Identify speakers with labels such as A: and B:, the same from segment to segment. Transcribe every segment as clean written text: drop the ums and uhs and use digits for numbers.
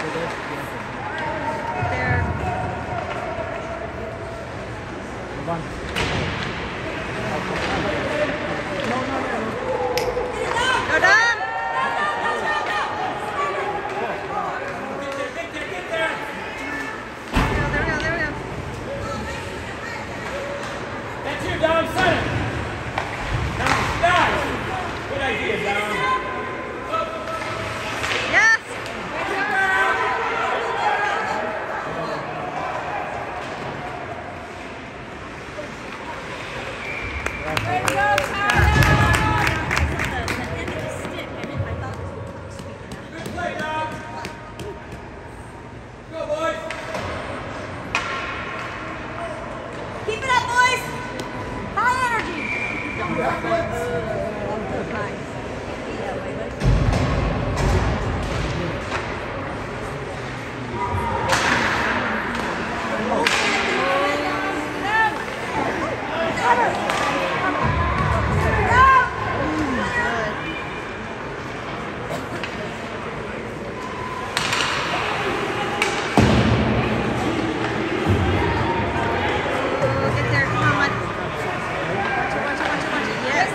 A: There. Go down. There we go.
B: That's you, Dom. Center. Dom, nice. Good idea, Dom.
A: Yes.
C: Way to go, Tyler!
B: Good play, Dom. Go, boys.
C: Keep it up, boys! High energy!
A: Get there. Come on, Watch it. Yes.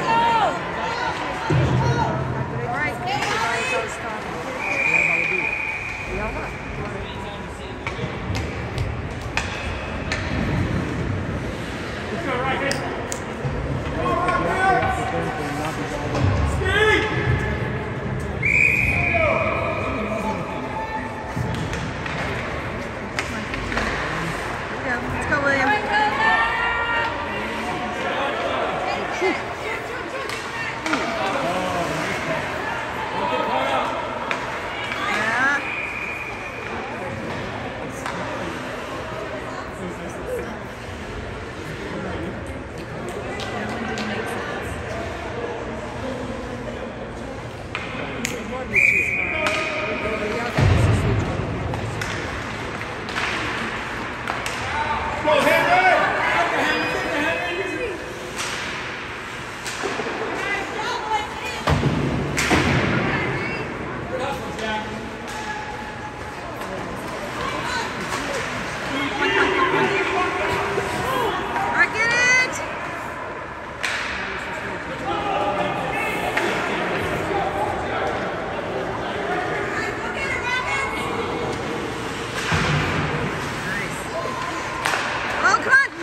A: All right.
B: Let's go right here.
A: Let's go, William. Yeah. All right, get it. Oh, come on.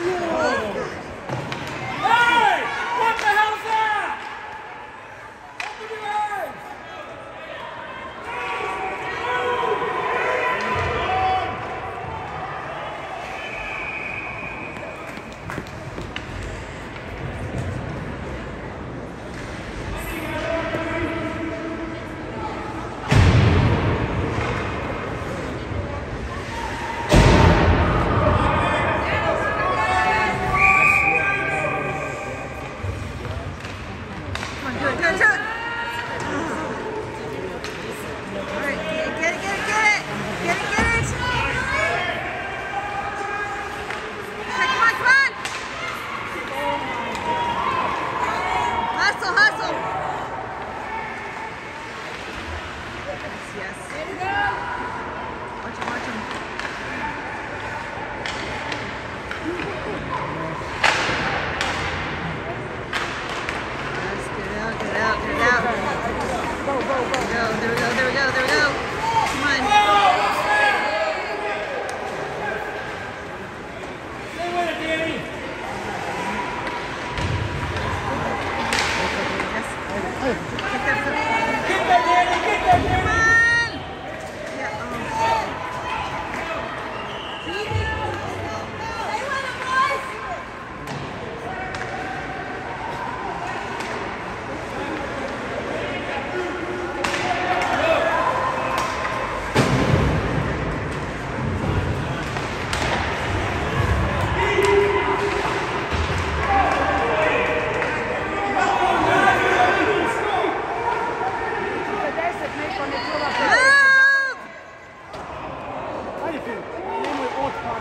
B: Hey! What the hell's that? Open your eyes!
A: Come on, do it. All right, get it. Get it. Hey, come on. Hustle. Yes. Watch him. Yes, get it out. Go. There we go. Come on.
B: Stay with it, Danny.
A: Yes. Get there.
B: Get that, Danny.
A: Come on. Yeah.
C: How do you feel?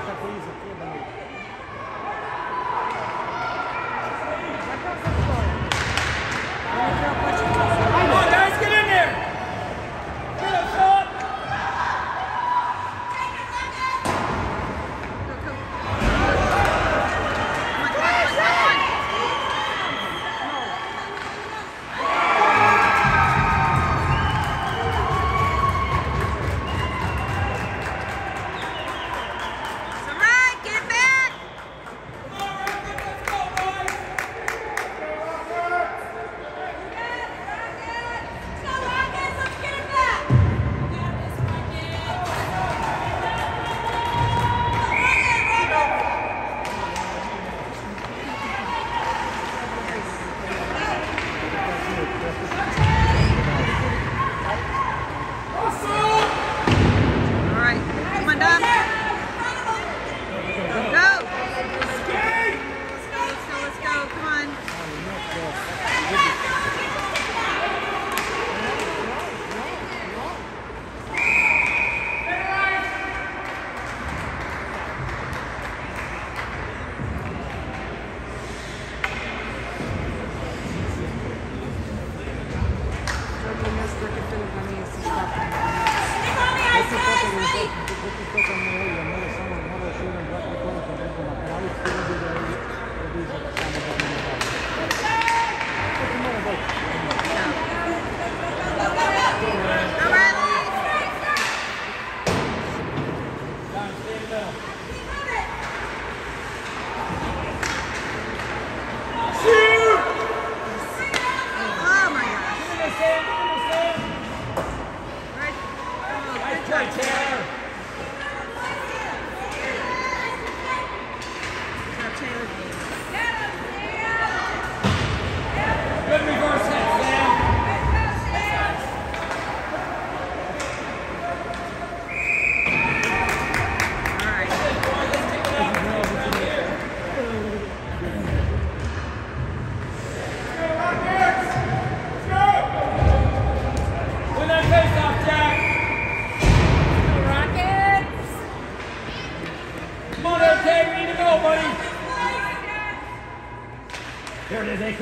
B: There it is, AK.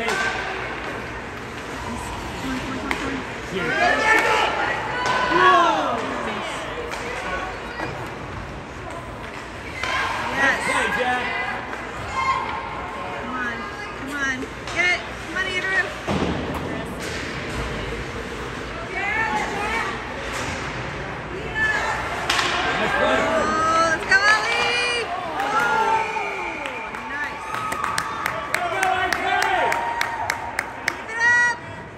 A: Yes.
B: Play, Jack.
A: Come on. Come on. Get it. Come on, Andrew.
B: Nice play.
A: Oh, let's go, Ellie. Oh, nice.
B: Go, AK.
A: Keep it up.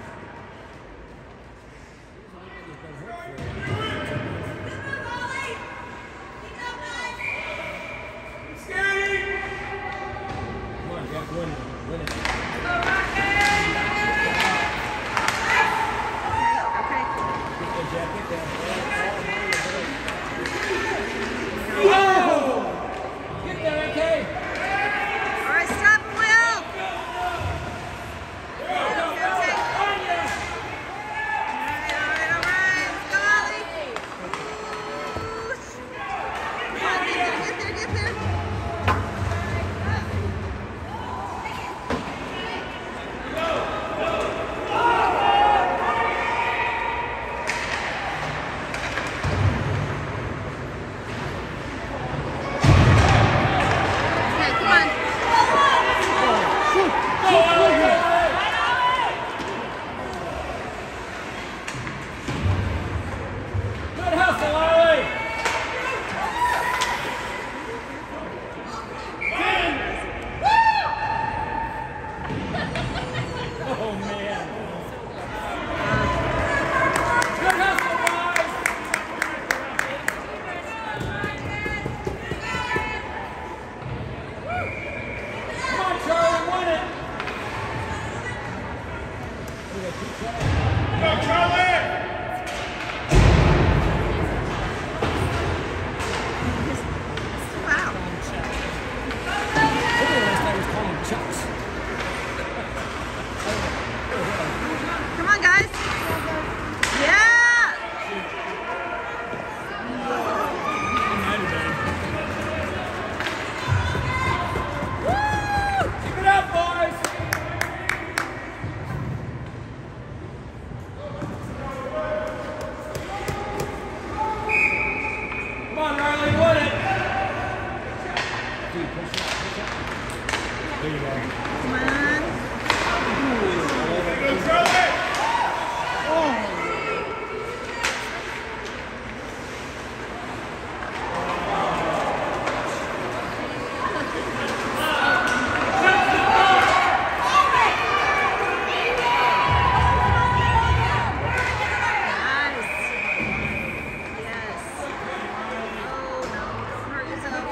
B: Come on, Jack, win it. Win it.
A: Okay.
B: Get that, Jack, get that. Get that, AK.
A: All right, stop, Will. Okay. All right. Let's go, Ollie. Come on, get there. Okay, come on.
B: Good hustle, Ollie. Oh, man. Good hustle, boys. Come on, Charlie, win it. Go, Charlie.
A: Wow. Come on, guys. Yeah.
B: Keep it up, boys. Come on, Riley, win it. Dude, push it. There you go.
A: Come on. Nice. Yes. Oh, no. Don't hurt yourself.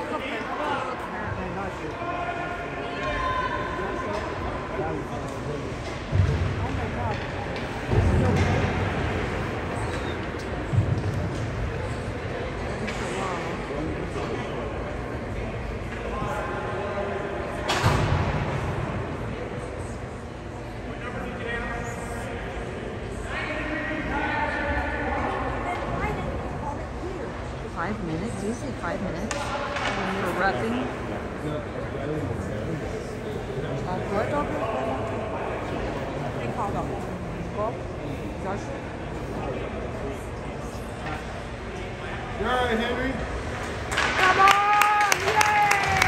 A: Five minutes? Do you say 5 minutes? For roughing?
D: You're all right, Henry.
C: Come on! Yay!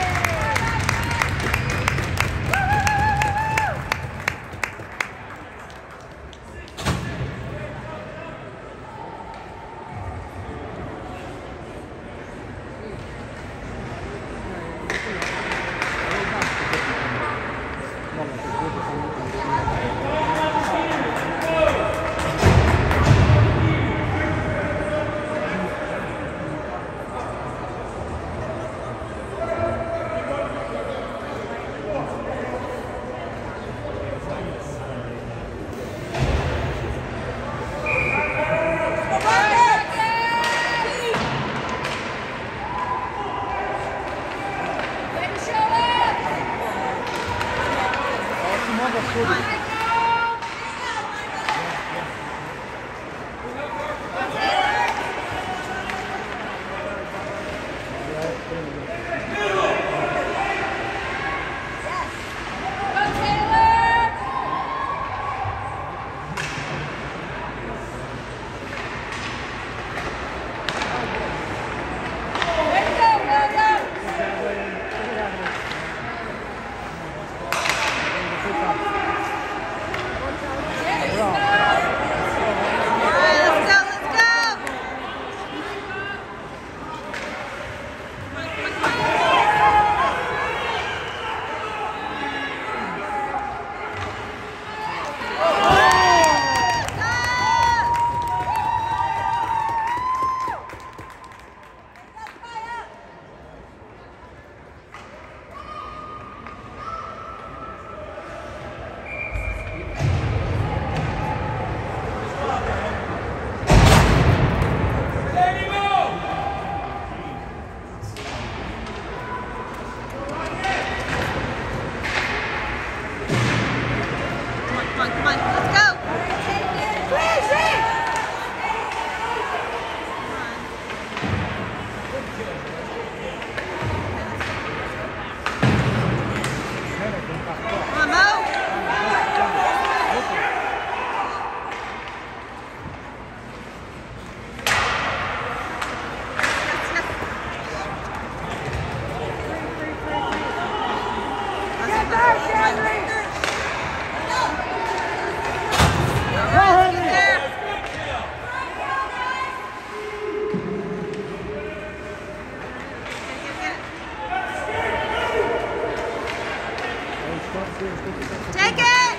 A: Take it!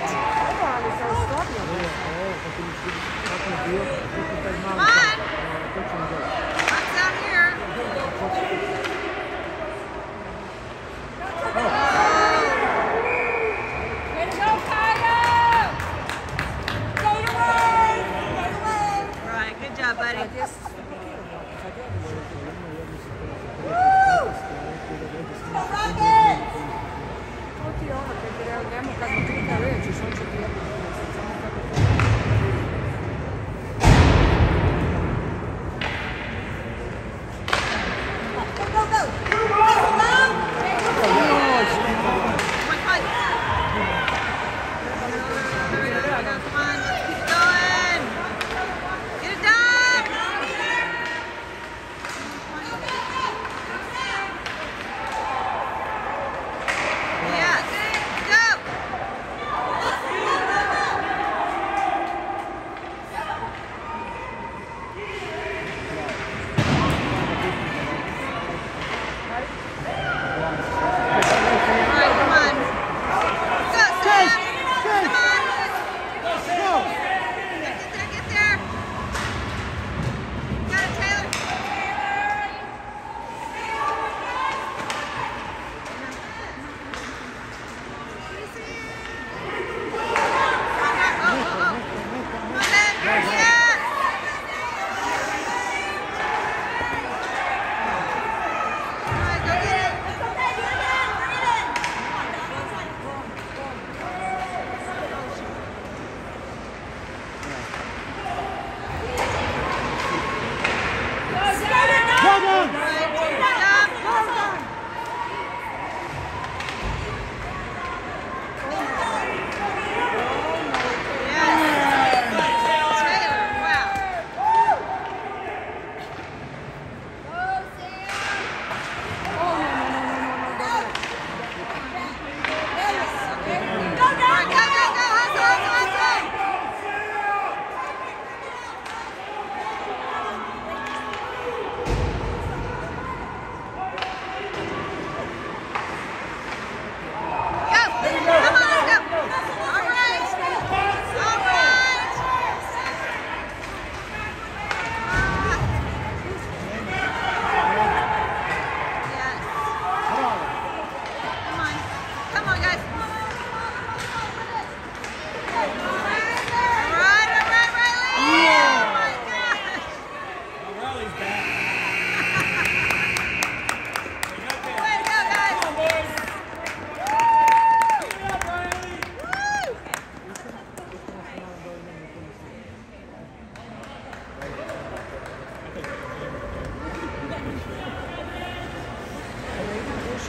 A: Come on! What's down here?
C: Way to go, Kyle! Fade away! Fade away!
A: Right, good job, buddy.
C: Woo! Go Rockets!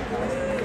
C: Nice.